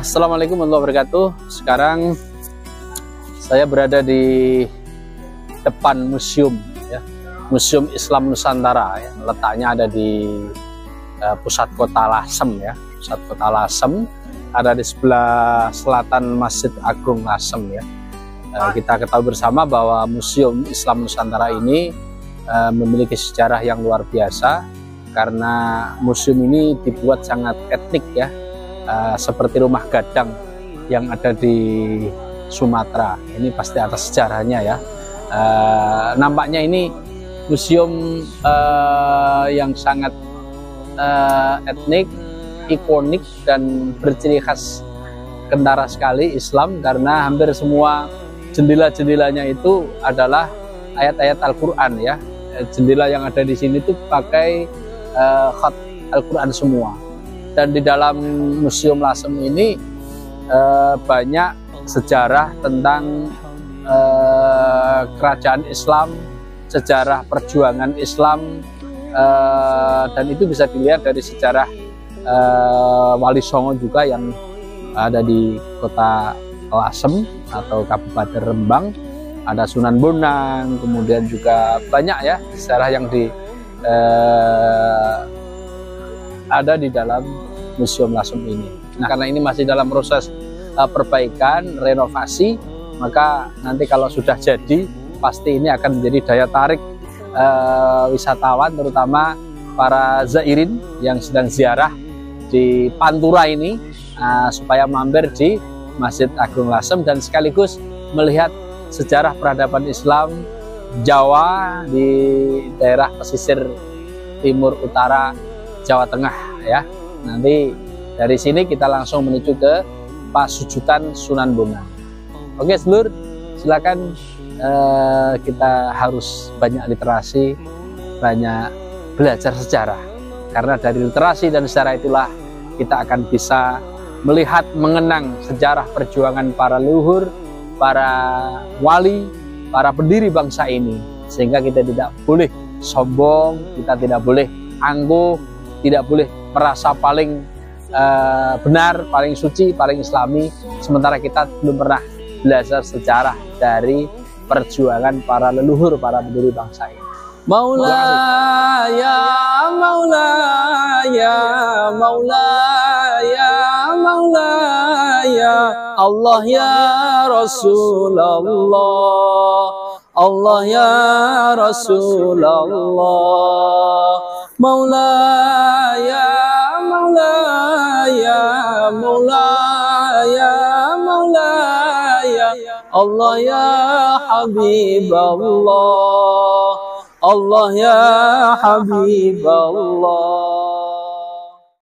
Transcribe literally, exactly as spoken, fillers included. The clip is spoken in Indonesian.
Assalamualaikum warahmatullahi wabarakatuh. Sekarang saya berada di depan museum, ya, Museum Islam Nusantara. Ya. Letaknya ada di uh, pusat kota Lasem, ya, pusat kota Lasem. Ada di sebelah selatan Masjid Agung Lasem, ya. Uh, kita ketahui bersama bahwa Museum Islam Nusantara ini uh, memiliki sejarah yang luar biasa karena museum ini dibuat sangat etnik, ya. Uh, seperti rumah gadang yang ada di Sumatera. Ini pasti atas sejarahnya, ya. Uh, nampaknya ini museum uh, yang sangat uh, etnik, ikonik dan berciri khas kentara sekali Islam, karena hampir semua jendela-jendelanya itu adalah ayat-ayat Al-Quran, ya. Jendela yang ada di sini itu pakai uh, khat Al-Quran semua. Dan di dalam Museum Lasem ini eh, banyak sejarah tentang eh, kerajaan Islam, sejarah perjuangan Islam, eh, dan itu bisa dilihat dari sejarah eh, Wali Songo juga yang ada di kota Lasem atau Kabupaten Rembang. Ada Sunan Bonang, kemudian juga banyak, ya, sejarah yang di eh, ada di dalam Museum Lasem ini. Nah, karena ini masih dalam proses uh, perbaikan, renovasi, maka nanti kalau sudah jadi, pasti ini akan menjadi daya tarik uh, wisatawan, terutama para zairin yang sedang ziarah di Pantura ini, uh, supaya mampir di Masjid Agung Lasem dan sekaligus melihat sejarah peradaban Islam Jawa di daerah pesisir timur utara Jawa Tengah, ya. Nanti dari sini kita langsung menuju ke Pasujutan Sunan Bonang. Oke, sedulur, silakan. Eh, kita harus banyak literasi, banyak belajar sejarah, karena dari literasi dan sejarah itulah kita akan bisa melihat, mengenang sejarah perjuangan para leluhur, para wali, para pendiri bangsa ini, sehingga kita tidak boleh sombong, kita tidak boleh angkuh, tidak boleh merasa paling uh, benar, paling suci, paling islami, sementara kita belum pernah belajar sejarah dari perjuangan para leluhur, para pendiri bangsa ini. Maula ya Maula ya Maula ya Maula ya Allah ya Rasulullah, Allah ya Rasulullah, Maula ya Maula ya Maula ya Maula ya Allah ya Habiballah, Allah ya Habiballah.